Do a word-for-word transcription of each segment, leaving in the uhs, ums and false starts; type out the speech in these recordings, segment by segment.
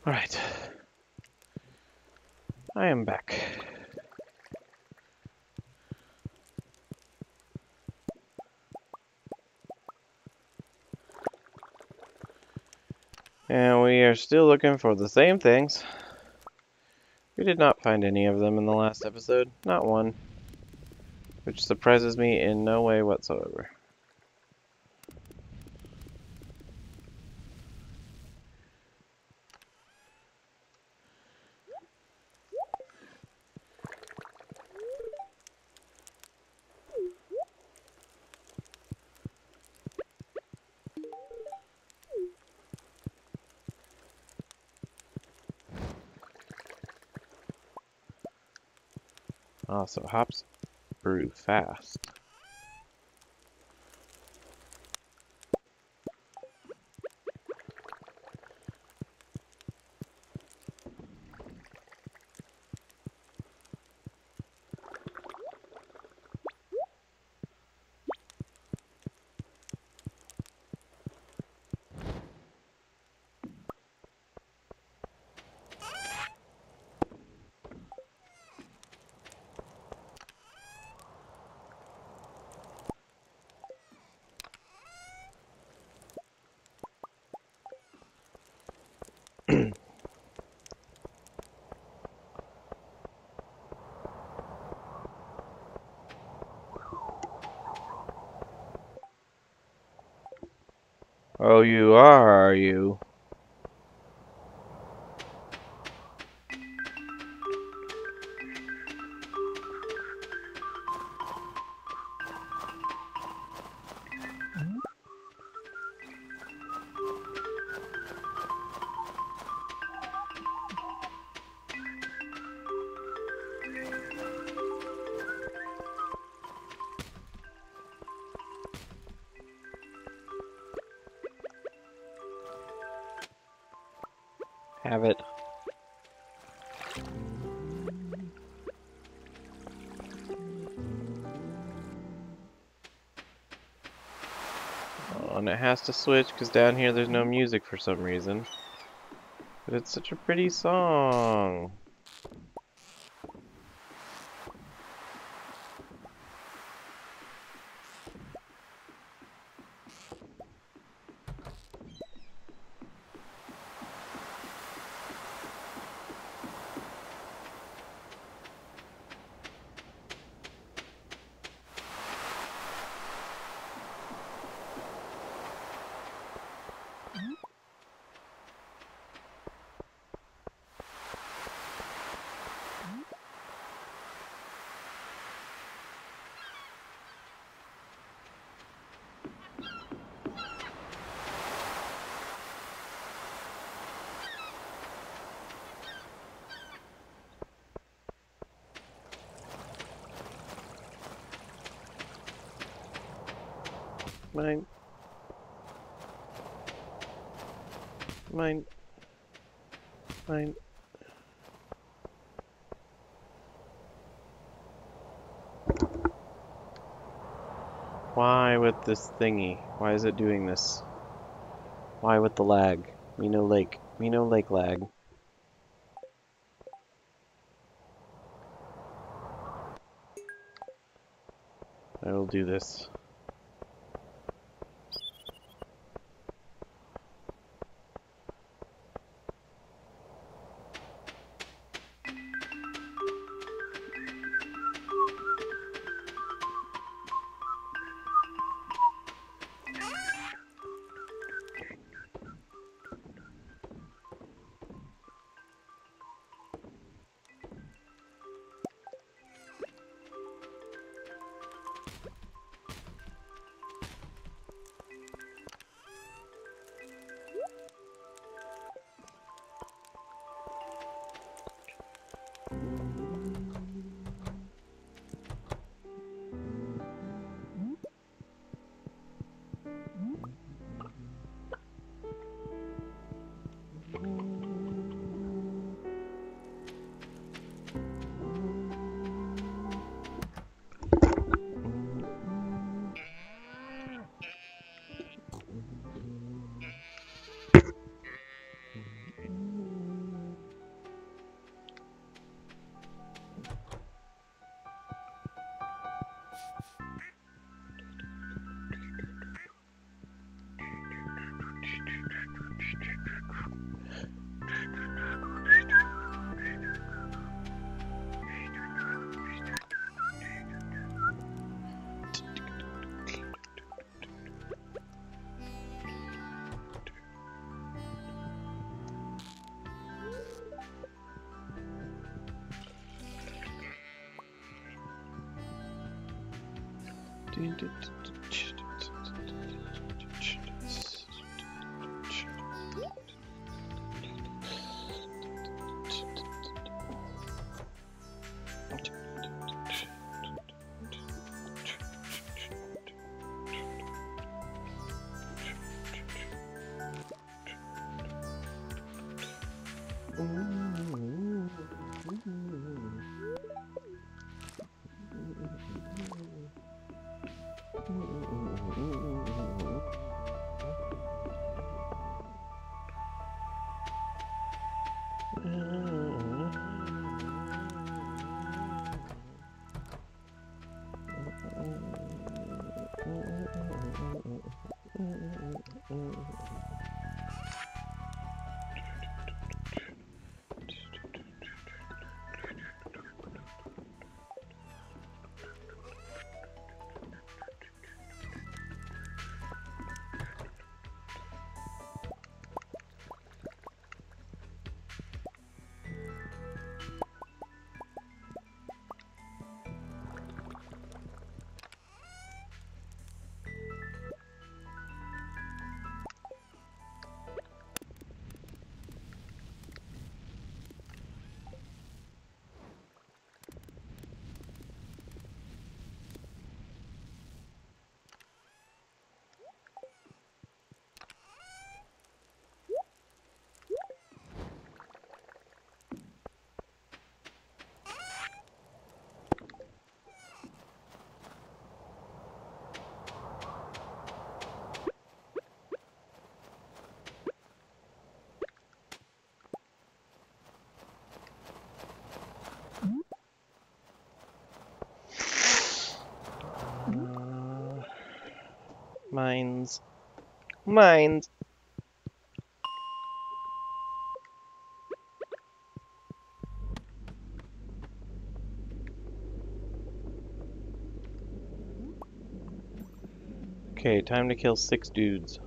Alright. I am back. And we are still looking for the same things. We did not find any of them in the last episode. Not one. Which surprises me in no way whatsoever. Oh, so hops brew fast. Oh, you are, are you? Have it. Oh, and it has to switch because down here there's no music for some reason. But it's such a pretty song. Mine. Mine. Mine. Why with this thingy? Why is it doing this? Why with the lag? Me no lake. Me no lake lag. I will do this. Uh, mines. Mines. Okay, time to kill six dudes.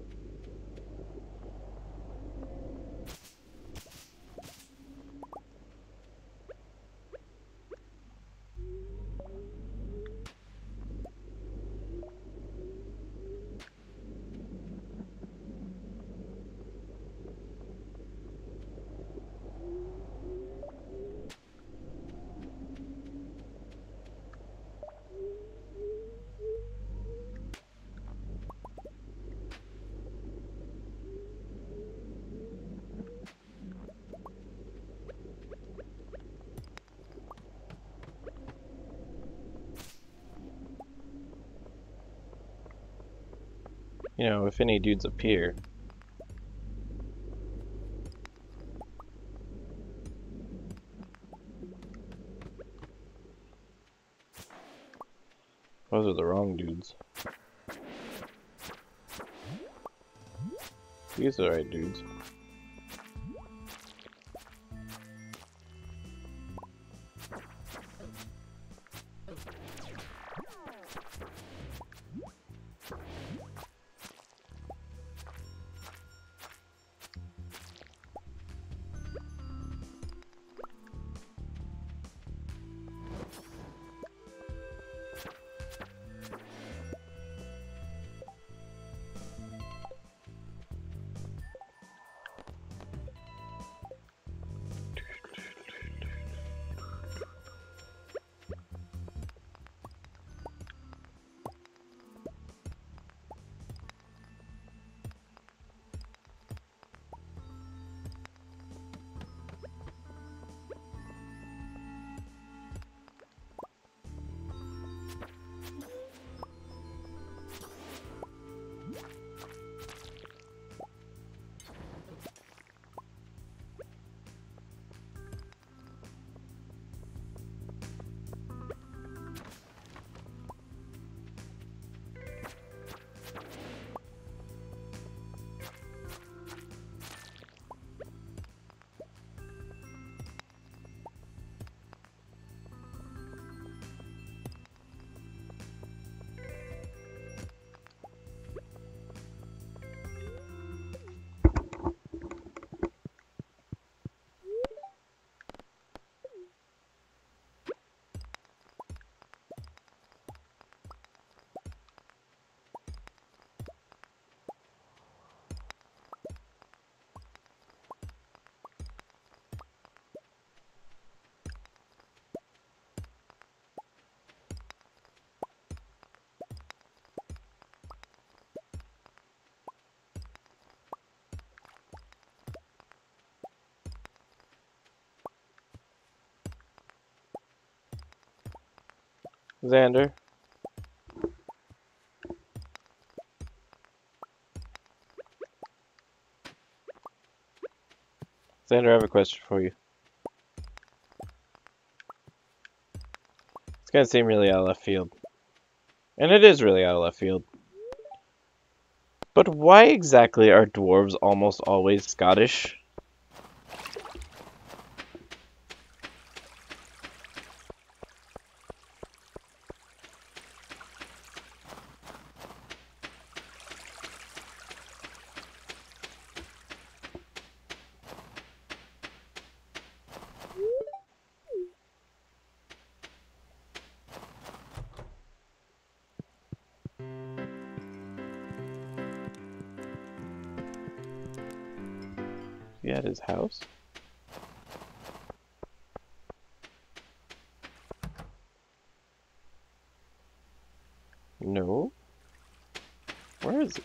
You know, if any dudes appear. Those are the wrong dudes. These are the right dudes. Xander. Xander, I have a question for you. It's gonna seem really out of left field. And it is really out of left field. But why exactly are dwarves almost always Scottish? Is he at his house? No. Where is he?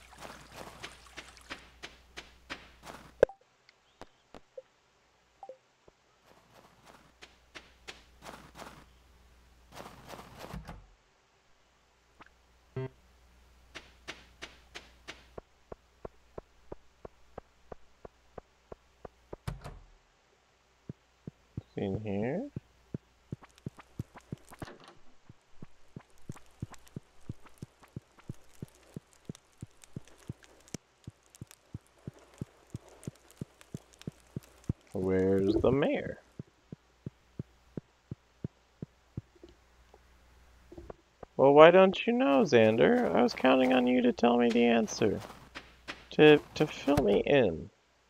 Is he in here? Where's the mayor? Well, why don't you know, Xander? I was counting on you to tell me the answer. To, to fill me in.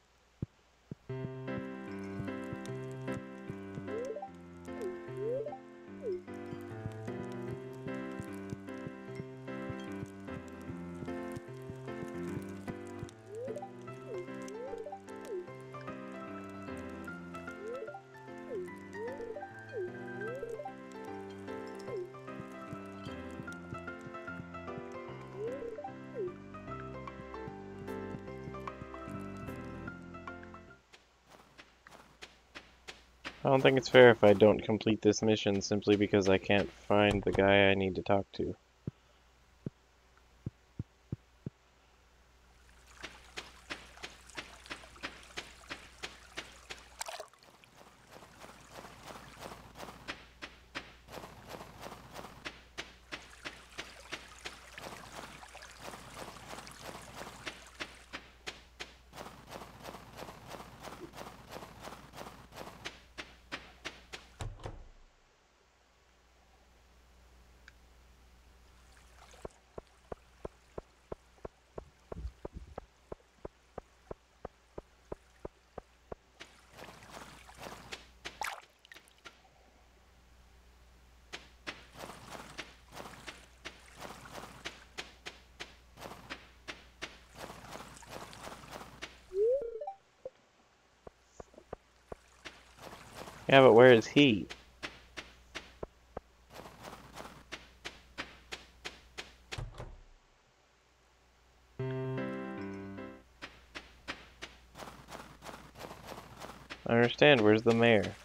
I don't think it's fair if I don't complete this mission simply because I can't find the guy I need to talk to. Yeah, but where is he? I understand, where's the mayor?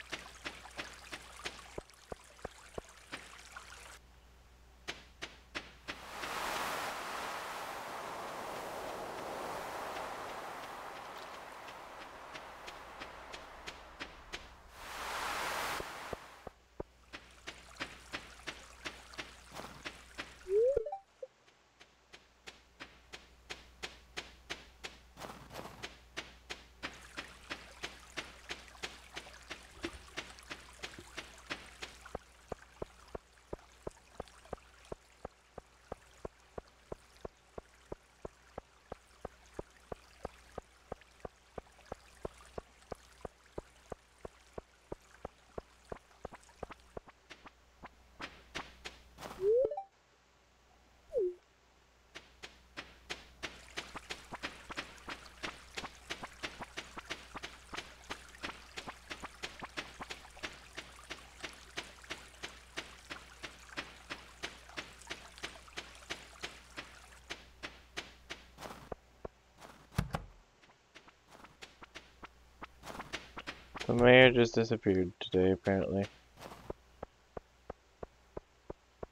The mayor just disappeared today, apparently.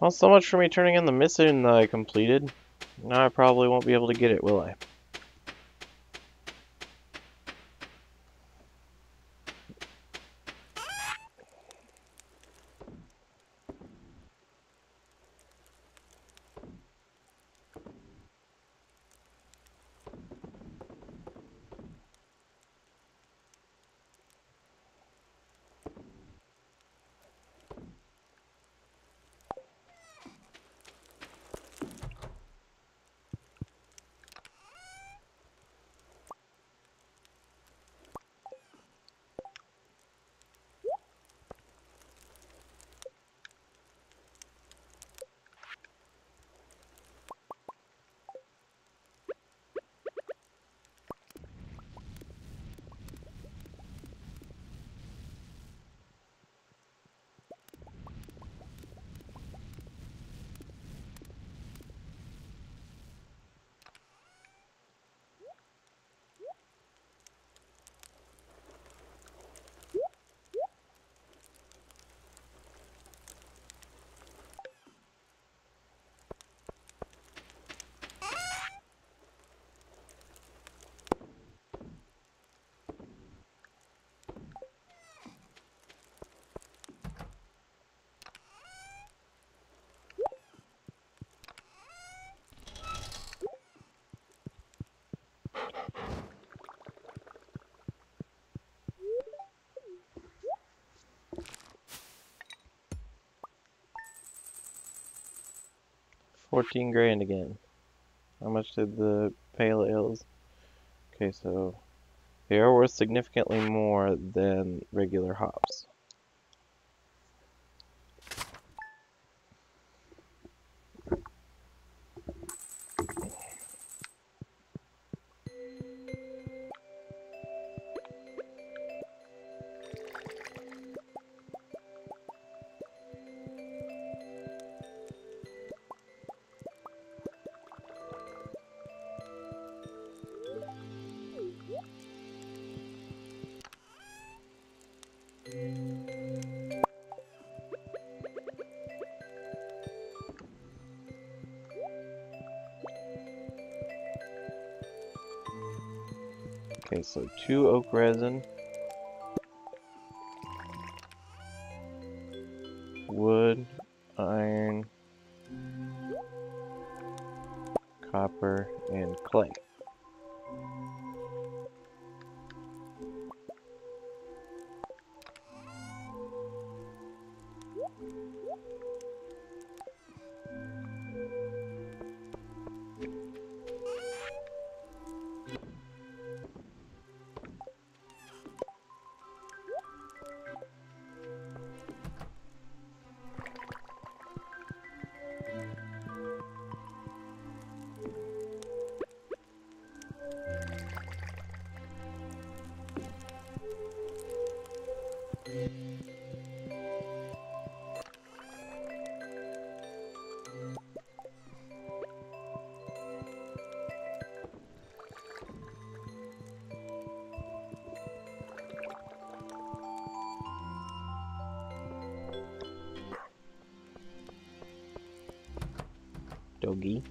Well, so much for me turning in the mission that I completed. Now I probably won't be able to get it, will I? Fourteen grand again. How much did the pale ales? Okay, so they are worth significantly more than regular hops. Okay, so two oak resin, wood, iron, copper, and clay. Doggy.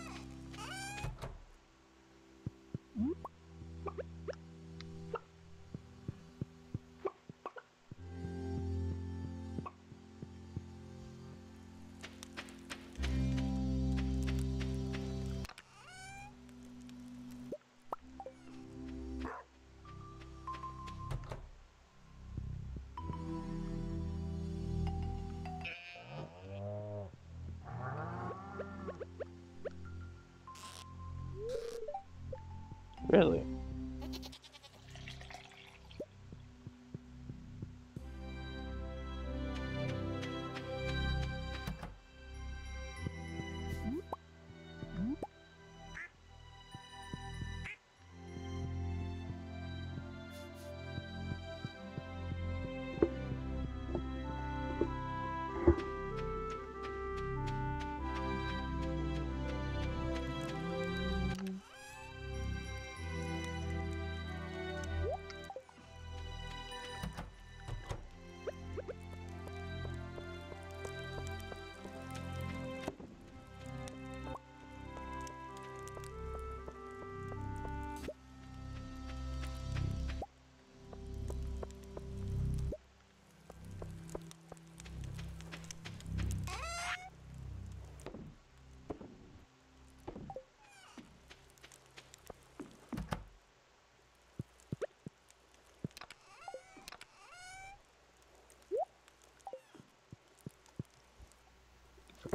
Really?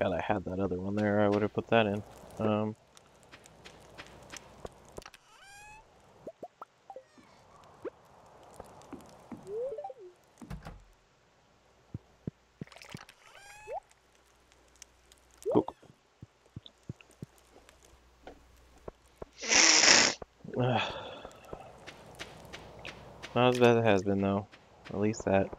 God, I had that other one there. I would have put that in. Um, cook. Not as bad as it has been, though. At least that.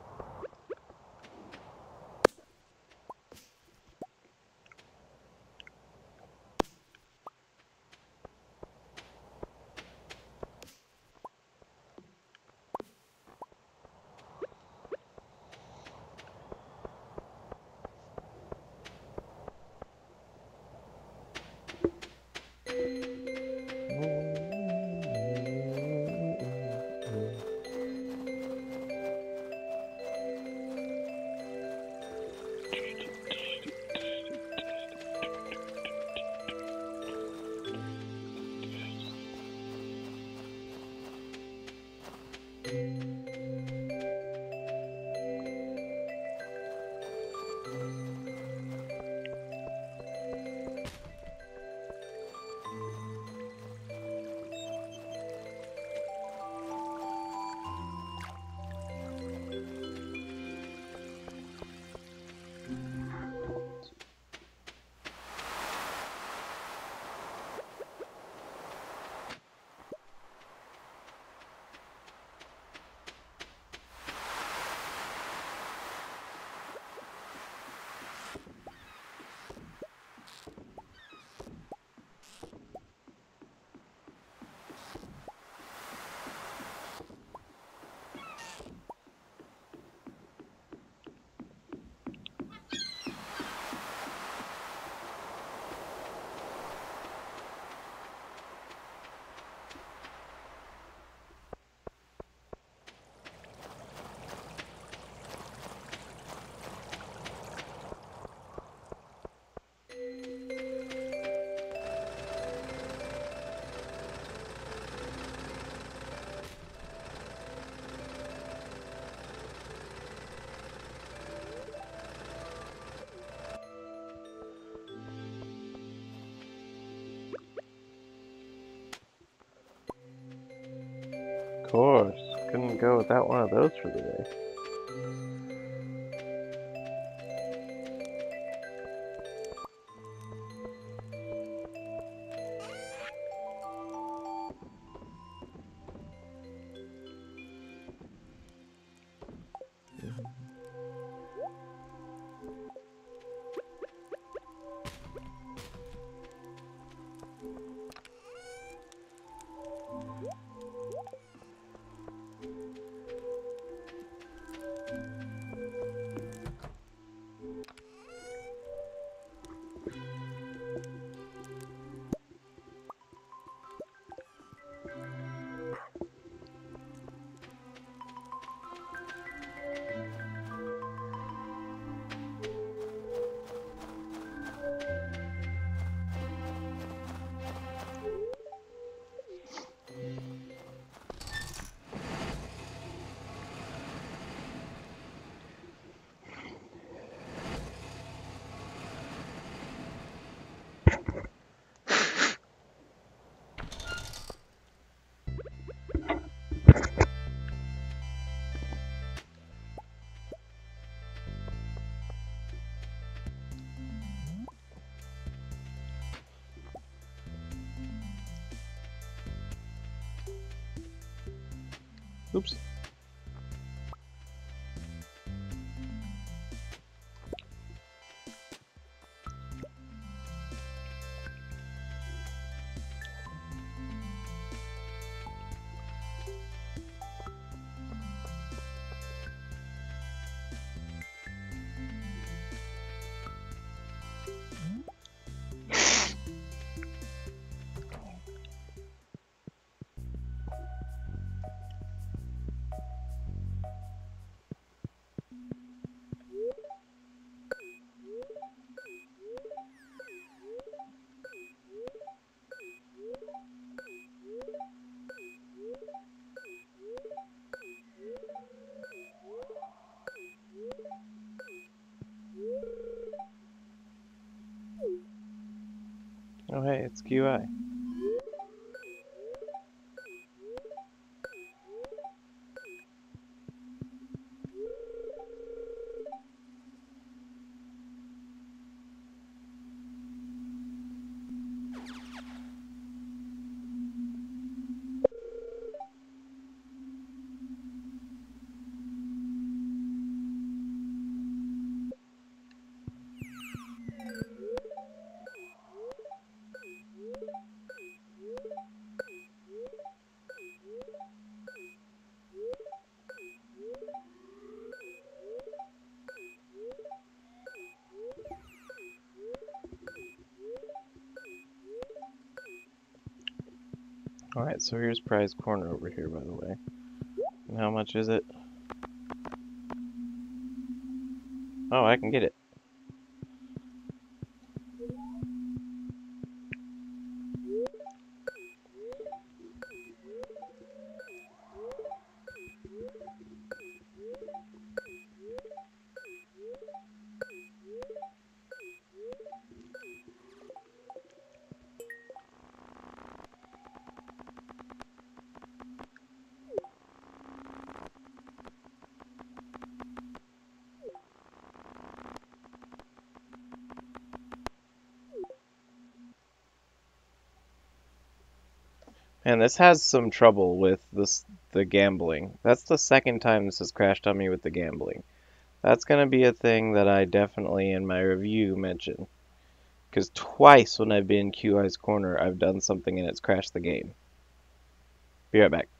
Of course. Couldn't go without one of those for the day. Oops. Oh hey, it's Q I. Alright, so here's prize corner over here, by the way. And how much is it? Oh, I can get it. And this has some trouble with this the gambling. That's the second time this has crashed on me with the gambling. That's going to be a thing that I definitely in my review mention. Because twice when I've been in Q I's corner, I've done something and it's crashed the game. Be right back.